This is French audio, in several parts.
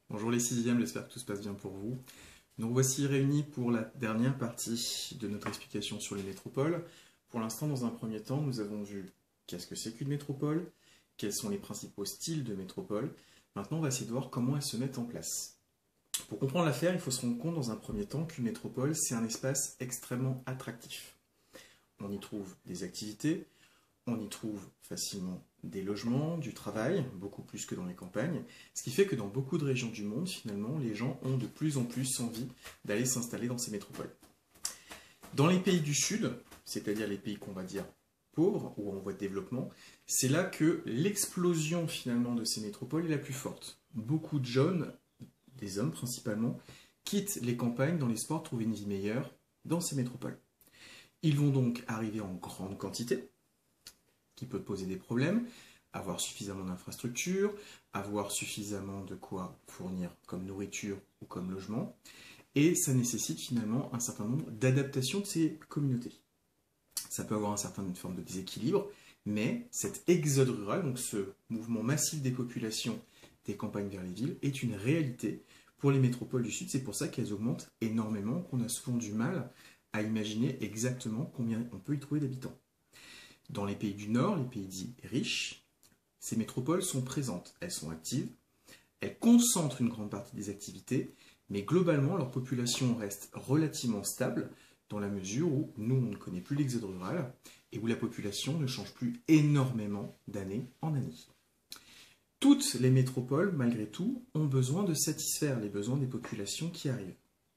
Bonjour les sixièmes, j'espère que tout se passe bien pour vous. Nous voici réunis pour la dernière partie de notre explication sur les métropoles. Pour l'instant, dans un premier temps, nous avons vu qu'est-ce que c'est qu'une métropole, quels sont les principaux styles de métropole. Maintenant, on va essayer de voir comment elles se mettent en place. Pour comprendre l'affaire, il faut se rendre compte dans un premier temps qu'une métropole, c'est un espace extrêmement attractif. On y trouve des activités, on y trouve facilement des logements, du travail, beaucoup plus que dans les campagnes, ce qui fait que dans beaucoup de régions du monde, finalement, les gens ont de plus en plus envie d'aller s'installer dans ces métropoles. Dans les pays du Sud, c'est-à-dire les pays qu'on va dire pauvres ou en voie de développement, c'est là que l'explosion finalement de ces métropoles est la plus forte. Beaucoup de jeunes, des hommes principalement, quittent les campagnes dans l'espoir de trouver une vie meilleure dans ces métropoles. Ils vont donc arriver en grande quantité, qui peut poser des problèmes, avoir suffisamment d'infrastructures, avoir suffisamment de quoi fournir comme nourriture ou comme logement, et ça nécessite finalement un certain nombre d'adaptations de ces communautés. Ça peut avoir une certaine forme de déséquilibre, mais cet exode rural, donc ce mouvement massif des populations des campagnes vers les villes, est une réalité pour les métropoles du Sud. C'est pour ça qu'elles augmentent énormément, qu'on a souvent du mal à imaginer exactement combien on peut y trouver d'habitants. Dans les pays du Nord, les pays dits riches, ces métropoles sont présentes, elles sont actives, elles concentrent une grande partie des activités, mais globalement, leur population reste relativement stable dans la mesure où nous, on ne connaît plus l'exode rural et où la population ne change plus énormément d'année en année. Toutes les métropoles, malgré tout, ont besoin de satisfaire les besoins des populations qui arrivent.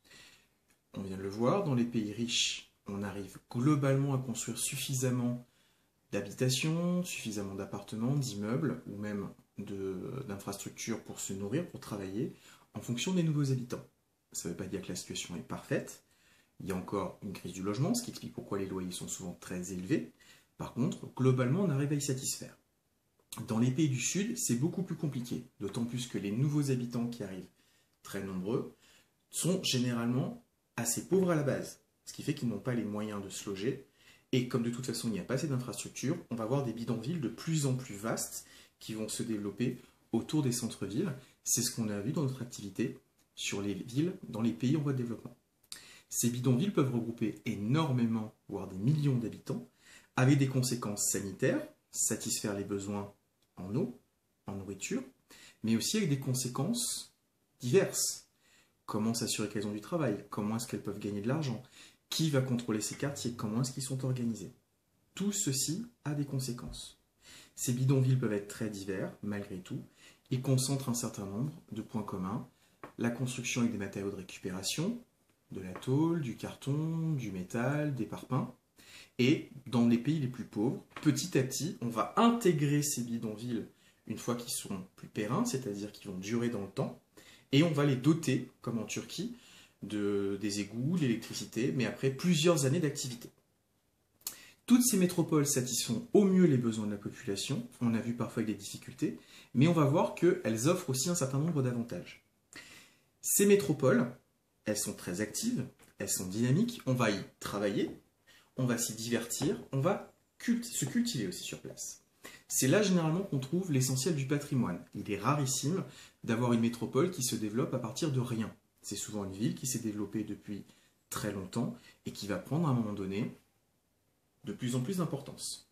On vient de le voir, dans les pays riches, on arrive globalement à construire suffisamment d'habitations, suffisamment d'appartements, d'immeubles ou même d'infrastructures pour se nourrir, pour travailler, en fonction des nouveaux habitants. Ça ne veut pas dire que la situation est parfaite. Il y a encore une crise du logement, ce qui explique pourquoi les loyers sont souvent très élevés. Par contre, globalement, on arrive à y satisfaire. Dans les pays du Sud, c'est beaucoup plus compliqué, d'autant plus que les nouveaux habitants qui arrivent, très nombreux, sont généralement assez pauvres à la base, ce qui fait qu'ils n'ont pas les moyens de se loger. Et comme de toute façon il n'y a pas assez d'infrastructures, on va avoir des bidonvilles de plus en plus vastes qui vont se développer autour des centres-villes. C'est ce qu'on a vu dans notre activité sur les villes dans les pays en voie de développement. Ces bidonvilles peuvent regrouper énormément, voire des millions d'habitants, avec des conséquences sanitaires, satisfaire les besoins en eau, en nourriture, mais aussi avec des conséquences diverses. Comment s'assurer qu'elles ont du travail? Comment est-ce qu'elles peuvent gagner de l'argent? Qui va contrôler ces quartiers? Comment est-ce qu'ils sont organisés? Tout ceci a des conséquences. Ces bidonvilles peuvent être très divers, malgré tout. Ils concentrent un certain nombre de points communs. La construction avec des matériaux de récupération, de la tôle, du carton, du métal, des parpaings. Et dans les pays les plus pauvres, petit à petit, on va intégrer ces bidonvilles une fois qu'ils sont plus périns, c'est-à-dire qu'ils vont durer dans le temps, et on va les doter, comme en Turquie, des égouts, de l'électricité, mais après plusieurs années d'activité. Toutes ces métropoles satisfont au mieux les besoins de la population, on a vu parfois avec des difficultés, mais on va voir qu'elles offrent aussi un certain nombre d'avantages. Ces métropoles, elles sont très actives, elles sont dynamiques, on va y travailler, on va s'y divertir, on va se cultiver aussi sur place. C'est là généralement qu'on trouve l'essentiel du patrimoine. Il est rarissime d'avoir une métropole qui se développe à partir de rien. C'est souvent une ville qui s'est développée depuis très longtemps et qui va prendre à un moment donné de plus en plus d'importance.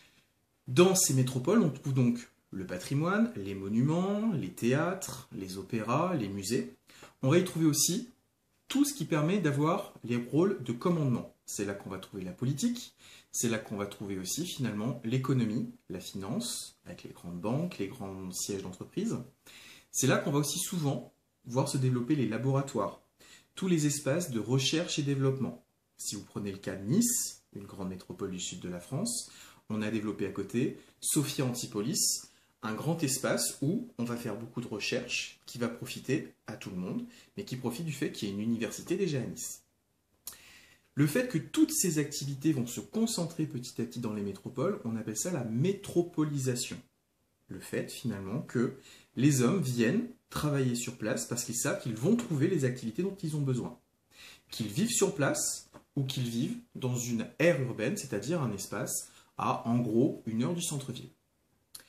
Dans ces métropoles, on trouve donc le patrimoine, les monuments, les théâtres, les opéras, les musées. On va y trouver aussi tout ce qui permet d'avoir les rôles de commandement. C'est là qu'on va trouver la politique, c'est là qu'on va trouver aussi finalement l'économie, la finance, avec les grandes banques, les grands sièges d'entreprise. C'est là qu'on va aussi souvent voir se développer les laboratoires, tous les espaces de recherche et développement. Si vous prenez le cas de Nice, une grande métropole du sud de la France, on a développé à côté Sophia Antipolis, un grand espace où on va faire beaucoup de recherches qui va profiter à tout le monde, mais qui profite du fait qu'il y ait une université déjà à Nice. Le fait que toutes ces activités vont se concentrer petit à petit dans les métropoles, on appelle ça la métropolisation. Le fait finalement que les hommes viennent travailler sur place parce qu'ils savent qu'ils vont trouver les activités dont ils ont besoin. Qu'ils vivent sur place ou qu'ils vivent dans une aire urbaine, c'est-à-dire un espace à en gros 1 heure du centre-ville.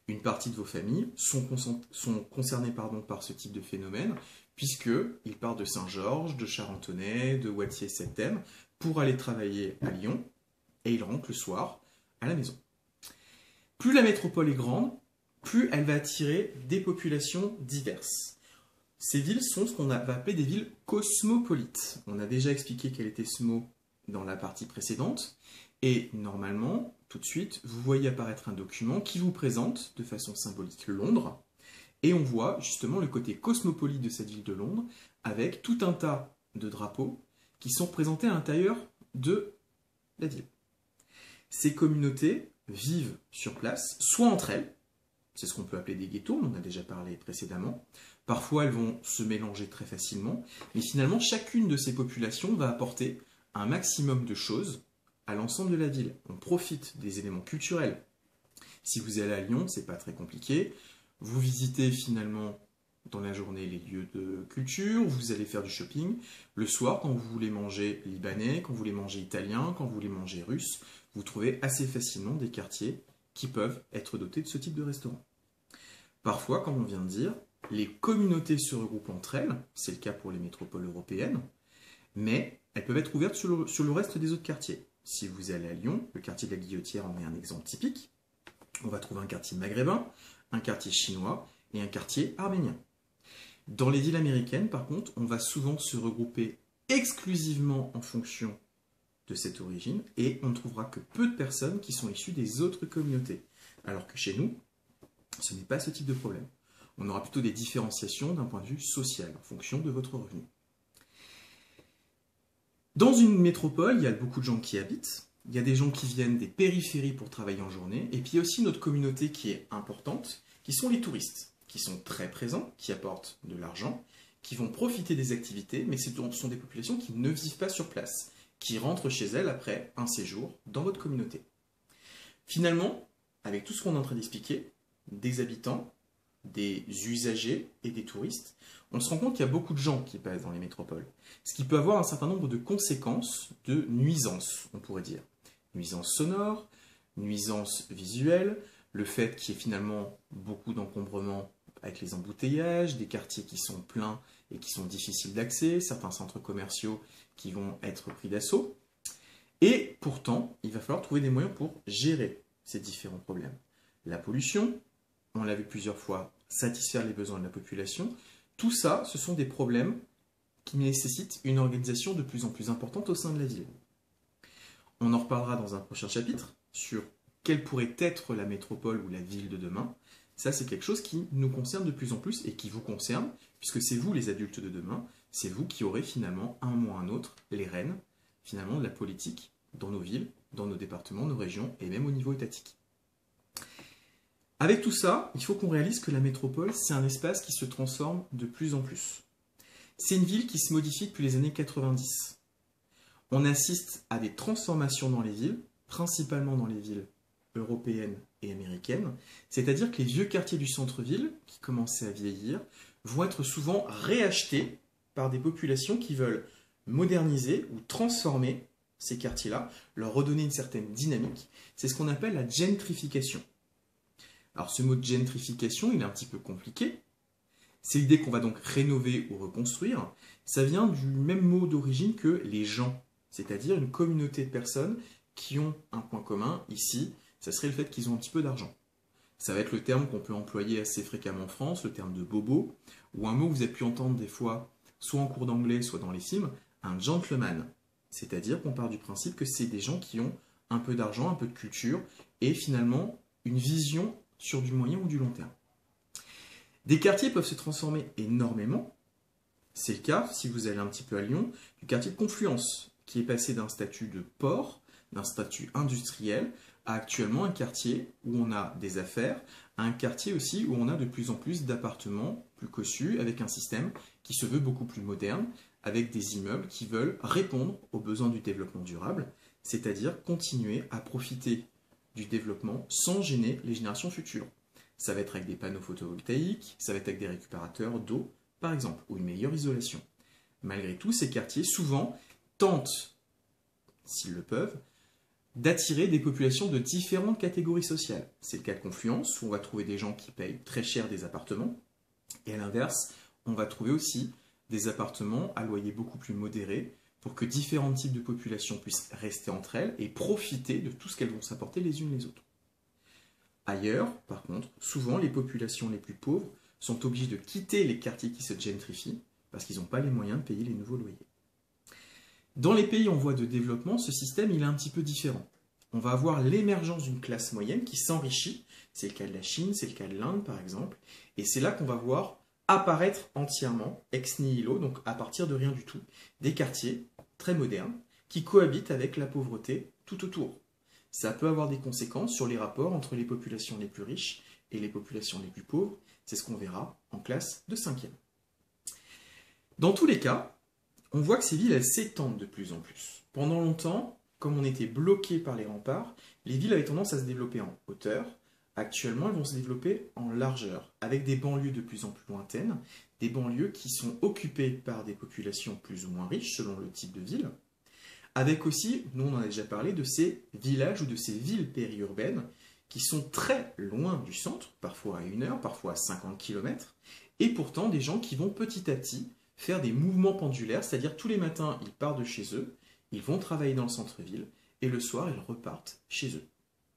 Une partie de vos familles sont concernées par ce type de phénomène, puisqu'ils partent de Saint-Georges, de Charentonnet, de Wattiers-Septem, pour aller travailler à Lyon, et ils rentrent le soir à la maison. Plus la métropole est grande, plus elle va attirer des populations diverses. Ces villes sont ce qu'on va appeler des villes cosmopolites. On a déjà expliqué quel était ce mot dans la partie précédente. Et normalement, tout de suite, vous voyez apparaître un document qui vous présente de façon symbolique Londres. Et on voit justement le côté cosmopolite de cette ville de Londres avec tout un tas de drapeaux qui sont représentés à l'intérieur de la ville. Ces communautés vivent sur place, soit entre elles, c'est ce qu'on peut appeler des ghettos, on en a déjà parlé précédemment. Parfois, elles vont se mélanger très facilement, mais finalement, chacune de ces populations va apporter un maximum de choses à l'ensemble de la ville. On profite des éléments culturels. Si vous allez à Lyon, c'est pas très compliqué. Vous visitez finalement dans la journée les lieux de culture, vous allez faire du shopping. Le soir, quand vous voulez manger libanais, quand vous voulez manger italien, quand vous voulez manger russe, vous trouvez assez facilement des quartiers qui peuvent être dotés de ce type de restaurant. Parfois, comme on vient de dire, les communautés se regroupent entre elles, c'est le cas pour les métropoles européennes, mais elles peuvent être ouvertes sur le reste des autres quartiers. Si vous allez à Lyon, le quartier de la Guillotière en est un exemple typique. On va trouver un quartier maghrébin, un quartier chinois et un quartier arménien. Dans les villes américaines, par contre, on va souvent se regrouper exclusivement en fonction de cette origine et on ne trouvera que peu de personnes qui sont issues des autres communautés. Alors que chez nous, ce n'est pas ce type de problème. On aura plutôt des différenciations d'un point de vue social en fonction de votre revenu. Dans une métropole, il y a beaucoup de gens qui habitent. Il y a des gens qui viennent des périphéries pour travailler en journée. Et puis il y a aussi notre communauté qui est importante, qui sont les touristes, qui sont très présents, qui apportent de l'argent, qui vont profiter des activités, mais ce sont des populations qui ne vivent pas sur place, qui rentrent chez elles après un séjour dans votre communauté. Finalement, avec tout ce qu'on est en train d'expliquer, des habitants, des usagers et des touristes, on se rend compte qu'il y a beaucoup de gens qui passent dans les métropoles, ce qui peut avoir un certain nombre de conséquences, de nuisances, on pourrait dire. Nuisances sonores, nuisances visuelles, le fait qu'il y ait finalement beaucoup d'encombrements avec les embouteillages, des quartiers qui sont pleins et qui sont difficiles d'accès, certains centres commerciaux qui vont être pris d'assaut. Et pourtant, il va falloir trouver des moyens pour gérer ces différents problèmes. La pollution, on l'a vu plusieurs fois, satisfaire les besoins de la population, tout ça, ce sont des problèmes qui nécessitent une organisation de plus en plus importante au sein de la ville. On en reparlera dans un prochain chapitre sur quelle pourrait être la métropole ou la ville de demain. Ça, c'est quelque chose qui nous concerne de plus en plus et qui vous concerne, puisque c'est vous les adultes de demain, c'est vous qui aurez finalement, un moment ou un autre, les rênes, finalement, de la politique dans nos villes, dans nos départements, nos régions et même au niveau étatique. Avec tout ça, il faut qu'on réalise que la métropole, c'est un espace qui se transforme de plus en plus. C'est une ville qui se modifie depuis les années 90. On assiste à des transformations dans les villes, principalement dans les villes européennes et américaines, c'est-à-dire que les vieux quartiers du centre-ville, qui commençaient à vieillir, vont être souvent réachetés par des populations qui veulent moderniser ou transformer ces quartiers-là, leur redonner une certaine dynamique. C'est ce qu'on appelle la gentrification. Alors ce mot de gentrification, il est un petit peu compliqué. C'est l'idée qu'on va donc rénover ou reconstruire. Ça vient du même mot d'origine que les gens, c'est-à-dire une communauté de personnes qui ont un point commun. Ici, ça serait le fait qu'ils ont un petit peu d'argent. Ça va être le terme qu'on peut employer assez fréquemment en France, le terme de bobo, ou un mot que vous avez pu entendre des fois, soit en cours d'anglais, soit dans les films, un gentleman. C'est-à-dire qu'on part du principe que c'est des gens qui ont un peu d'argent, un peu de culture, et finalement une vision sur du moyen ou du long terme. Des quartiers peuvent se transformer énormément. C'est le cas, si vous allez un petit peu à Lyon, du quartier de Confluence, qui est passé d'un statut de port, d'un statut industriel, à actuellement un quartier où on a des affaires, à un quartier aussi où on a de plus en plus d'appartements plus cossus, avec un système qui se veut beaucoup plus moderne, avec des immeubles qui veulent répondre aux besoins du développement durable, c'est-à-dire continuer à profiter du développement sans gêner les générations futures. Ça va être avec des panneaux photovoltaïques, ça va être avec des récupérateurs d'eau, par exemple, ou une meilleure isolation. Malgré tout, ces quartiers, souvent, tentent, s'ils le peuvent, d'attirer des populations de différentes catégories sociales. C'est le cas de Confluence, où on va trouver des gens qui payent très cher des appartements, et à l'inverse, on va trouver aussi des appartements à loyer beaucoup plus modéré, pour que différents types de populations puissent rester entre elles et profiter de tout ce qu'elles vont s'apporter les unes les autres. Ailleurs, par contre, souvent les populations les plus pauvres sont obligées de quitter les quartiers qui se gentrifient parce qu'ils n'ont pas les moyens de payer les nouveaux loyers. Dans les pays en voie de développement, ce système il est un petit peu différent. On va avoir l'émergence d'une classe moyenne qui s'enrichit, c'est le cas de la Chine, c'est le cas de l'Inde par exemple, et c'est là qu'on va voir apparaître entièrement, ex nihilo, donc à partir de rien du tout, des quartiers très modernes qui cohabitent avec la pauvreté tout autour. Ça peut avoir des conséquences sur les rapports entre les populations les plus riches et les populations les plus pauvres, c'est ce qu'on verra en classe de 5e. Dans tous les cas, on voit que ces villes, elles s'étendent de plus en plus. Pendant longtemps, comme on était bloqué par les remparts, les villes avaient tendance à se développer en hauteur. Actuellement, elles vont se développer en largeur, avec des banlieues de plus en plus lointaines, des banlieues qui sont occupées par des populations plus ou moins riches, selon le type de ville, avec aussi, nous on en a déjà parlé, de ces villages ou de ces villes périurbaines qui sont très loin du centre, parfois à 1 heure, parfois à 50 km, et pourtant des gens qui vont petit à petit faire des mouvements pendulaires, c'est-à-dire tous les matins ils partent de chez eux, ils vont travailler dans le centre-ville, et le soir ils repartent chez eux.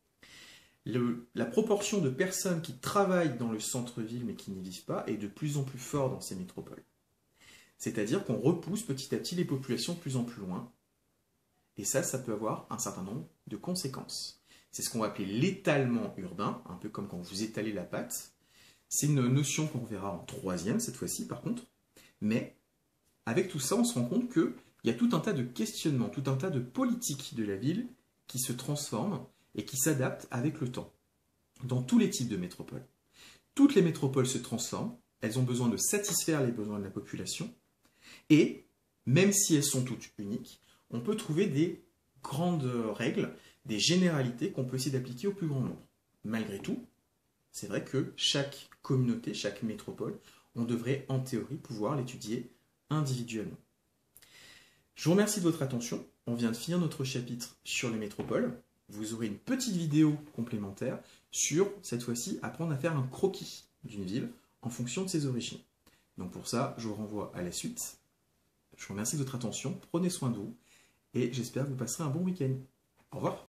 La proportion de personnes qui travaillent dans le centre-ville mais qui n'y vivent pas est de plus en plus forte dans ces métropoles. C'est-à-dire qu'on repousse petit à petit les populations de plus en plus loin, et ça peut avoir un certain nombre de conséquences. C'est ce qu'on va appeler l'étalement urbain, un peu comme quand vous étalez la pâte. C'est une notion qu'on verra en 3e cette fois-ci par contre, mais avec tout ça on se rend compte qu'il y a tout un tas de questionnements, tout un tas de politiques de la ville qui se transforment et qui s'adaptent avec le temps, dans tous les types de métropoles. Toutes les métropoles se transforment, elles ont besoin de satisfaire les besoins de la population, et même si elles sont toutes uniques, on peut trouver des grandes règles, des généralités qu'on peut essayer d'appliquer au plus grand nombre. Malgré tout, c'est vrai que chaque communauté, chaque métropole, on devrait en théorie pouvoir l'étudier individuellement. Je vous remercie de votre attention. On vient de finir notre chapitre sur les métropoles. Vous aurez une petite vidéo complémentaire sur, cette fois-ci, apprendre à faire un croquis d'une ville en fonction de ses origines. Donc pour ça, je vous renvoie à la suite. Je vous remercie de votre attention, prenez soin de vous, et j'espère que vous passerez un bon week-end. Au revoir.